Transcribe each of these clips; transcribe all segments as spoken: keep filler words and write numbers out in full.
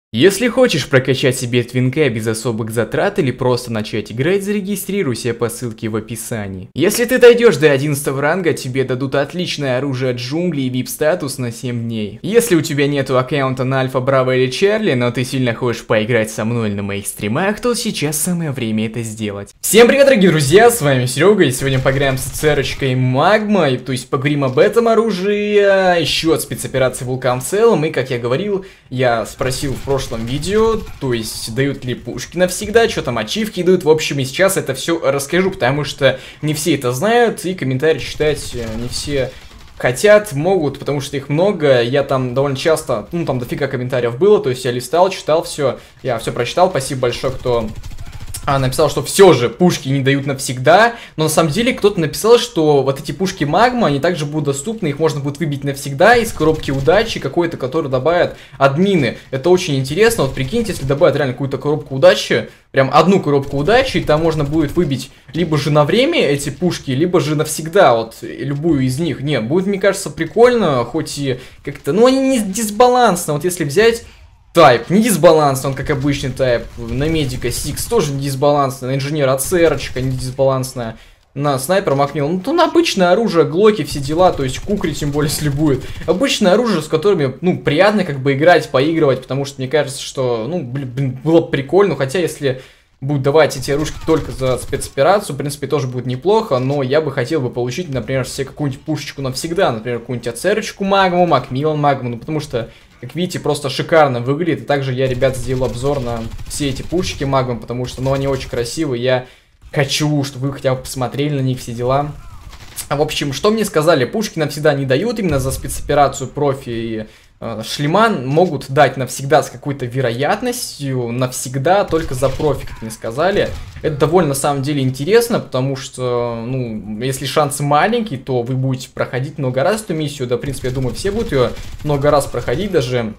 Если хочешь прокачать себе твинка без особых затрат или просто начать играть, зарегистрируйся по ссылке в описании. Если ты дойдешь до одиннадцатого ранга, тебе дадут отличное оружие от джунглей и ви ай пи-статус на семь дней. Если у тебя нету аккаунта на Альфа, Браво или Чарли, но ты сильно хочешь поиграть со мной на моих стримах, то сейчас самое время это сделать. Всем привет, дорогие друзья, с вами Серега, и сегодня поиграем с церочкой Магма, то есть поговорим об этом оружии, еще от спецоперации Вулкан в целом, и как я говорил, я спросил в прошлом В прошлом видео, то есть дают ли пушки навсегда, что там ачивки дают, в общем, и сейчас это все расскажу, потому что не все это знают, и комментарии читать не все хотят, могут, потому что их много, я там довольно часто, ну там дофига комментариев было, то есть я листал, читал все, я все прочитал, спасибо большое, кто... А, написал, что все же пушки не дают навсегда, но на самом деле кто-то написал, что вот эти пушки Магма, они также будут доступны, их можно будет выбить навсегда из коробки удачи какой-то, который добавят админы. Это очень интересно, вот прикиньте, если добавят реально какую-то коробку удачи, прям одну коробку удачи, и там можно будет выбить либо же на время эти пушки, либо же навсегда, вот любую из них. Не, будет, мне кажется, прикольно, хоть и как-то, ну они не дисбалансно, вот если взять... Тайп, не дисбалансный, он как обычный тайп. На медика Сикс тоже не дисбалансный. На инженера Ацерочка не дисбалансная. На снайпер Макмилл, ну то на обычное оружие, глоки, все дела, то есть кукри тем более если будет. Обычное оружие, с которыми, ну, приятно как бы играть, поигрывать, потому что мне кажется, что, ну, блин, было бы прикольно, хотя если... будут давать эти оружки только за спецоперацию, в принципе, тоже будет неплохо, но я бы хотел бы получить, например, себе какую-нибудь пушечку навсегда, например, какую-нибудь ацерочку Магму, Макмиллан Магму, ну, потому что, как видите, просто шикарно выглядит, и также я, ребят, сделал обзор на все эти пушечки Магму, потому что, ну, они очень красивые, я хочу, чтобы вы хотя бы посмотрели на них, все дела. А, в общем, что мне сказали, пушки навсегда не дают именно за спецоперацию профи и... Шлеман могут дать навсегда с какой-то вероятностью, навсегда только за профи, как мне сказали. Это довольно на самом деле интересно, потому что, ну, если шансы маленькие, то вы будете проходить много раз эту миссию. Да, в принципе, я думаю, все будут ее много раз проходить, даже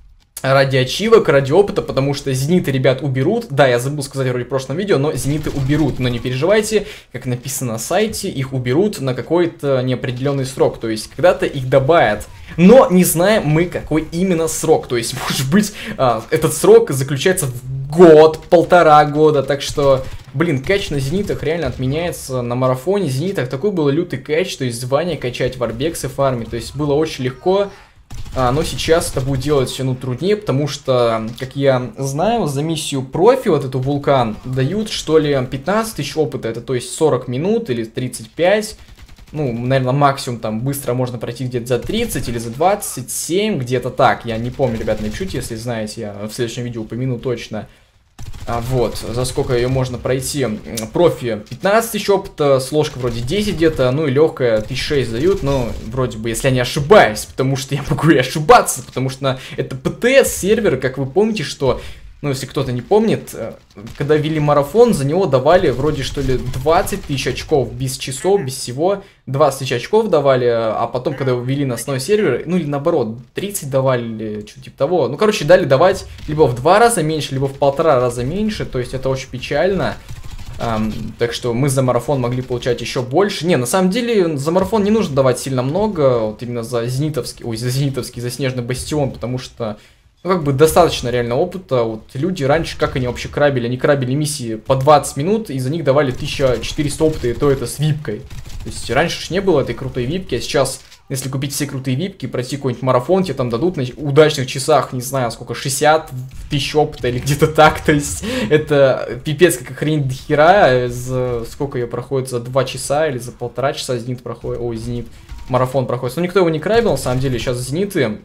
ради ачивок, ради опыта, потому что зениты, ребят, уберут. Да, я забыл сказать вроде в прошлом видео, но зениты уберут. Но не переживайте, как написано на сайте, их уберут на какой-то неопределенный срок. То есть, когда-то их добавят. Но не знаем мы, какой именно срок. То есть, может быть, а, этот срок заключается в год, полтора года. Так что, блин, кэч на зенитах реально отменяется. На марафоне зенитах такой был лютый кэч, то есть звание качать, варбексы фармить. То есть, было очень легко. А, но сейчас это будет делать ну, труднее, потому что, как я знаю, за миссию профи, вот эту Вулкан, дают, что ли, пятнадцать тысяч опыта, это то есть сорок минут или тридцать пять, ну, наверное, максимум там быстро можно пройти где-то за тридцать или за двадцать семь, где-то так, я не помню, ребят, напишите, если знаете, я в следующем видео упомяну точно. А, вот, за сколько ее можно пройти. Профи пятнадцать тысяч опыта, сложка вроде десять где-то, ну и легкая тысяча шесть дают, но вроде бы, если я не ошибаюсь, потому что я могу и ошибаться, потому что это пэ тэ эс сервер, как вы помните, что, ну если кто-то не помнит, когда ввели марафон, за него давали вроде что ли двадцать тысяч очков без часов, без всего, двадцать тысяч очков давали, а потом, когда ввели на основной сервер, ну или наоборот, тридцать давали, или что-то типа того, ну короче, дали давать либо в два раза меньше, либо в полтора раза меньше, то есть это очень печально. Um, так что мы за марафон могли получать еще больше. Не, на самом деле за марафон не нужно давать сильно много, вот именно за зенитовский, ой, за зенитовский, за снежный бастион, потому что ну, как бы достаточно реально опыта. Вот люди раньше, как они вообще крабили? Они крабили миссии по двадцать минут, и за них давали тысяча четыреста опыта, и то это с випкой. То есть раньше ж не было этой крутой випки, а сейчас, если купить все крутые випки, пройти какой-нибудь марафон, тебе там дадут на удачных часах, не знаю, сколько, шестьдесят тысяч опыта или где-то так. То есть это пипец как охренеть до хера. За, сколько ее проходит? За два часа или за полтора часа зенит проходит, ой, зенит, марафон проходит. Но никто его не крабил, на самом деле, сейчас зениты...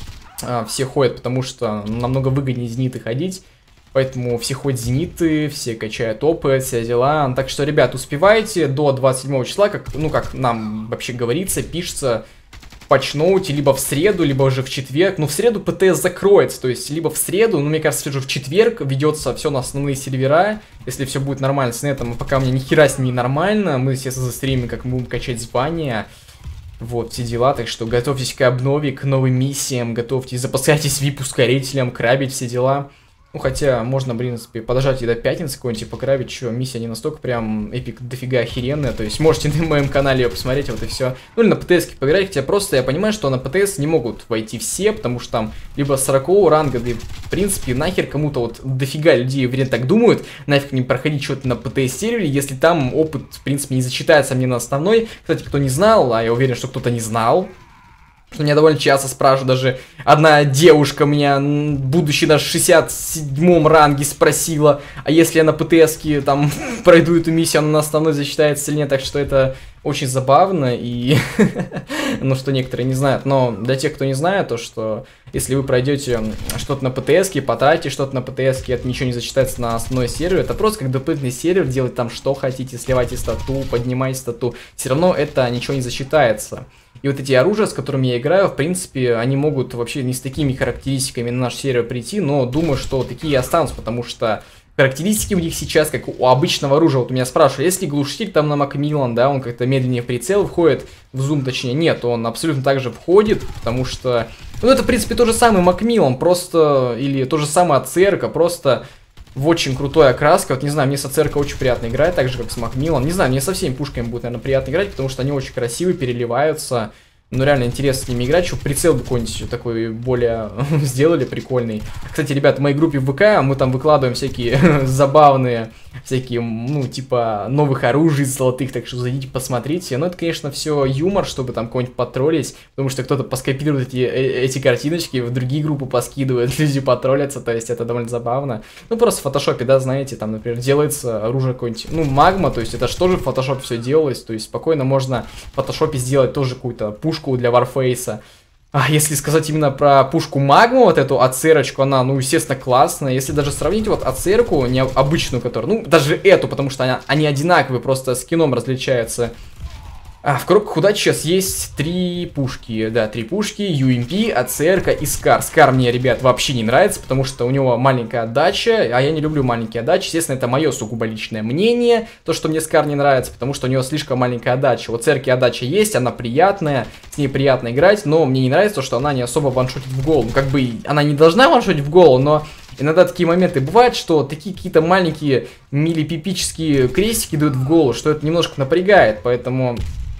все ходят, потому что намного выгоднее зениты ходить, поэтому все ходят зениты, все качают опыт, все дела. Так что, ребят, успевайте до двадцать седьмого числа, как, ну, как нам вообще говорится, пишется в патчноуте, либо в среду, либо уже в четверг. Ну, в среду пэ тэ эс закроется, то есть, либо в среду, ну, мне кажется, уже в четверг ведется все на основные сервера, если все будет нормально с нетом, а пока у меня ни хера с ней нормально, мы, естественно, застримим, как мы будем качать звания. Вот, все дела, так что готовьтесь к обнове, к новым миссиям, готовьтесь, запасайтесь вип-ускорителем, крабить, все дела. Ну, хотя можно, в принципе, подождать и до пятницы какой-нибудь пограбить, что миссия не настолько прям эпик дофига охеренная, то есть можете на моем канале ее посмотреть, вот и все. Ну, или на ПТСке поиграть, хотя просто я понимаю, что на ПТС не могут войти все, потому что там либо сорокового ранга, да и, в принципе, нахер кому-то вот дофига людей, уверен, так думают, нафиг не проходить что-то на ПТС-сервере, если там опыт, в принципе, не зачитается мне на основной. Кстати, кто не знал, а я уверен, что кто-то не знал, что меня довольно часто спрашивают, даже одна девушка меня, будучи на шестьдесят седьмом ранге, спросила, а если я на ПТСке там пройду эту миссию, она на основной засчитается или нет, так что это очень забавно, и ну что некоторые не знают, но для тех, кто не знает, то что если вы пройдете что-то на ПТСке, потратите что-то на ПТСке, это ничего не засчитается на основной сервер, это просто как дополнительный сервер, делать там что хотите, сливайте стату, поднимайте стату, все равно это ничего не засчитается. И вот эти оружия, с которыми я играю, в принципе, они могут вообще не с такими характеристиками на наш сервер прийти, но думаю, что такие и останутся, потому что характеристики у них сейчас, как у обычного оружия. Вот у меня спрашивали, если глушитель там на Макмиллан, да, он как-то медленнее в прицел входит, в зум точнее, нет, он абсолютно так же входит, потому что, ну, это, в принципе, тот же самый Макмиллан, просто, или то же самое АЦРка, просто в очень крутой окраске. Вот не знаю, мне с АЦРка очень приятно играть, так же как с Макмиллан. Не знаю, мне со всеми пушками будет, наверное, приятно играть, потому что они очень красивые, переливаются. Ну, реально интересно с ними играть, чтобы прицел какой-нибудь такой более сделали прикольный. Кстати, ребят, в моей группе в ВК мы там выкладываем всякие забавные, всякие, ну, типа, новых оружий золотых, так что зайдите, посмотрите. Но это, конечно, все юмор, чтобы там кого-нибудь потроллить, потому что кто-то поскопирует эти, эти картиночки, в другие группы поскидывает, люди потроллятся, то есть это довольно забавно. Ну, просто в фотошопе, да, знаете, там, например, делается оружие какое-нибудь, ну, магма, то есть это же тоже в фотошопе все делалось, то есть спокойно можно в фотошопе сделать тоже какую-то пушку для Warface. А если сказать именно про пушку Магму, вот эту АЦРочку, она, ну, естественно, классная. Если даже сравнить вот АЦРку, не обычную, которую, ну, даже эту, потому что она, они одинаковые, просто скином различаются. А, в коробках удачи сейчас есть три пушки, да, три пушки, ю эм пи, АЦРка и Скар. Скар мне, ребят, вообще не нравится, потому что у него маленькая отдача, а я не люблю маленькие отдачи. Естественно, это мое сугубо личное мнение, то, что мне Скар не нравится, потому что у него слишком маленькая отдача. У АЦРки отдача есть, она приятная, с ней приятно играть, но мне не нравится то, что она не особо ваншотит в голову. Как бы она не должна ваншотить в голову, но иногда такие моменты бывают, что такие какие-то маленькие миллипипические крестики дают в голову, что это немножко напрягает, поэтому...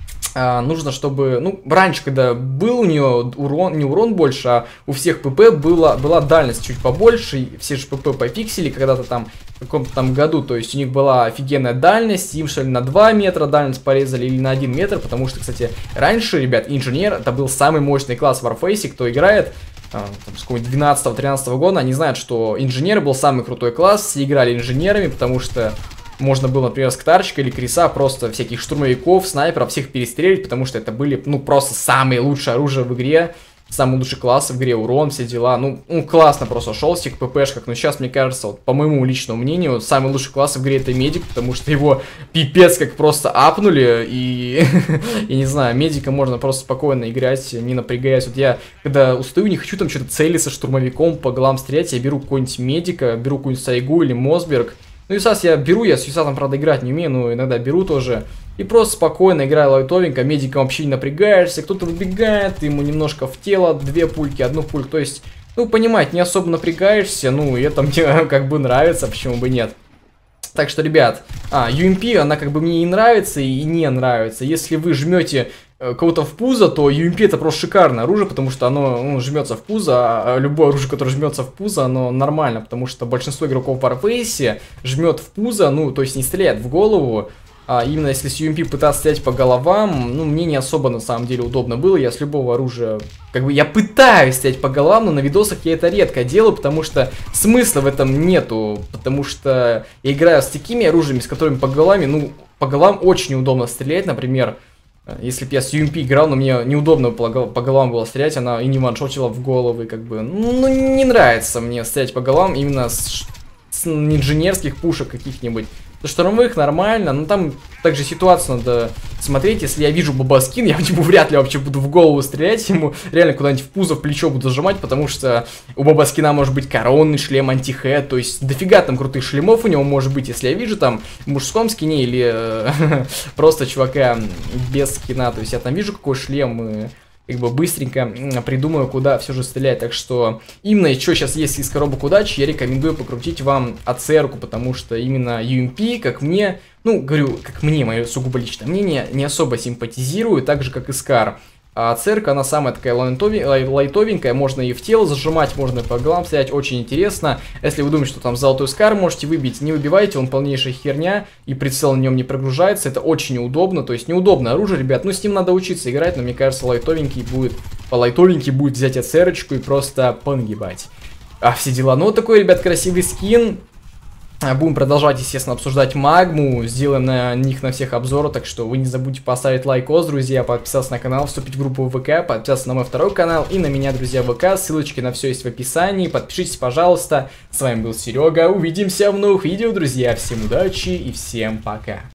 А, нужно, чтобы, ну, раньше, когда был у нее урон, не урон больше, а у всех ПП была, была дальность чуть побольше, и все же ПП пофиксили когда-то там, в каком-то там году, то есть у них была офигенная дальность, им что ли на два метра дальность порезали или на один метр, потому что, кстати, раньше, ребят, инженер, это был самый мощный класс в Warface, кто играет, а, там, с какого-нибудь двенадцатого-тринадцатого года, они знают, что инженер был самый крутой класс, все играли инженерами, потому что... Можно было, например, с Ктарчика или Криса просто всяких штурмовиков, снайперов, всех перестрелить, потому что это были, ну, просто самые лучшие оружия в игре, самый лучший класс в игре, урон, все дела. Ну, ну классно просто шел с этих ППшках, но сейчас, мне кажется, вот, по моему личному мнению, самый лучший класс в игре это медик, потому что его пипец как просто апнули, и, я не знаю, медика можно просто спокойно играть, не напрягаясь. Вот я, когда устаю, не хочу там что-то целиться штурмовиком, по головам стрелять, я беру какой-нибудь медика, беру какую-нибудь Сайгу или Мосберг. Ну, Юсас я беру, я с Юсасом, правда, играть не умею, но иногда беру тоже. И просто спокойно играю лайтовенько, медиком вообще не напрягаешься, кто-то выбегает, ему немножко в тело, две пульки, одну пульку, то есть, ну, понимаете, не особо напрягаешься, ну, и это мне как бы нравится, почему бы нет. Так что, ребят, а, ю эм пи, она как бы мне и нравится, и не нравится. Если вы жмете кого-то в пузо, то ю эм пи это просто шикарное оружие, потому что оно, ну, жмется в пузо, а любое оружие, которое жмется в пузо, оно нормально, потому что большинство игроков в Warface жмет в пузо, ну, то есть не стреляет в голову. А именно если с ю эм пи пытаться стрелять по головам, ну, мне не особо на самом деле удобно было. Я с любого оружия, как бы, я пытаюсь стрелять по головам, но на видосах я это редко делаю, потому что смысла в этом нету. Потому что я играю с такими оружиями, с которыми по головам, ну, по головам очень неудобно стрелять. Например, если бы я с ю эм пи играл, но мне неудобно по головам было стрелять, она и не ваншотила в головы, как бы. Ну, не нравится мне стрелять по головам именно с, с инженерских пушек каких-нибудь. Штурмовых нормально, но там также ситуацию надо смотреть. Если я вижу Бабаскин, я ему вряд ли вообще буду в голову стрелять, ему реально куда-нибудь в пузо, в плечо буду зажимать, потому что у Бабаскина может быть коронный шлем, антихэт, то есть дофига там крутых шлемов у него может быть, если я вижу там в мужском скине или просто чувака без скина, то есть я там вижу какой шлем, и как бы быстренько придумаю, куда все же стрелять. Так что именно что сейчас есть из коробок удачи, я рекомендую покрутить вам эй си ар-ку, потому что именно ю эм пи, как мне, ну, говорю, как мне, мое сугубо личное мнение, не особо симпатизирую, так же, как и Скар. А эй си ар-ка, она самая такая лайтовенькая, можно и в тело зажимать, можно и по головам стрелять, очень интересно. Если вы думаете, что там золотой Скар можете выбить, не выбивайте, он полнейшая херня, и прицел на нем не прогружается, это очень неудобно, то есть неудобное оружие, ребят, ну с ним надо учиться играть, но мне кажется, лайтовенький будет, по лайтовенький будет взять эй си ар-очку и просто погибать. А все дела, ну вот такой, ребят, красивый скин. Будем продолжать, естественно, обсуждать магму, сделаем на них на всех обзоры, так что вы не забудьте поставить лайкос, друзья, подписаться на канал, вступить в группу ВК, подписаться на мой второй канал и на меня, друзья, ВК, ссылочки на все есть в описании, подпишитесь, пожалуйста. С вами был Серега, увидимся в новых видео, друзья, всем удачи и всем пока.